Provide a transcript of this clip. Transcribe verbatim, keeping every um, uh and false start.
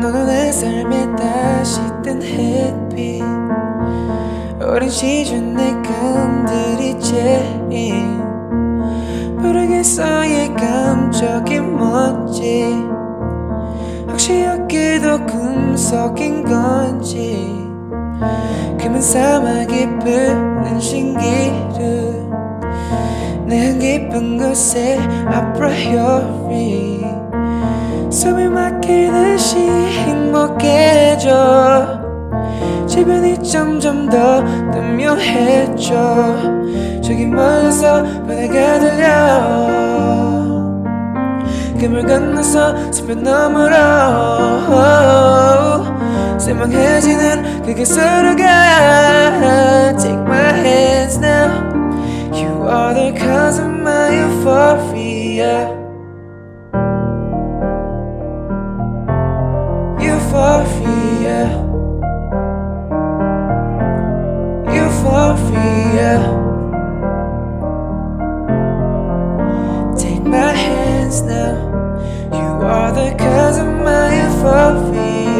너는 내 삶에 다시 뜬 햇빛 오랜 시준 내 감들이 제인 모르겠어의 감적인 뭔지 혹시 여기도 꿈속인 건지 금은 사막이 부는 신기루 내 한 깊은 곳에 a priori 숨이 막히듯이 행복해져 주변이 점점 더 뜨묘해져 저기 멀리서 바다가 들려 금을 건너서 숲을 너머로 쇠망해지는 그게 서로가 Take my hands now You are the cause of my euphoria Euphoria Euphoria Take my hands now You are the cause of my euphoria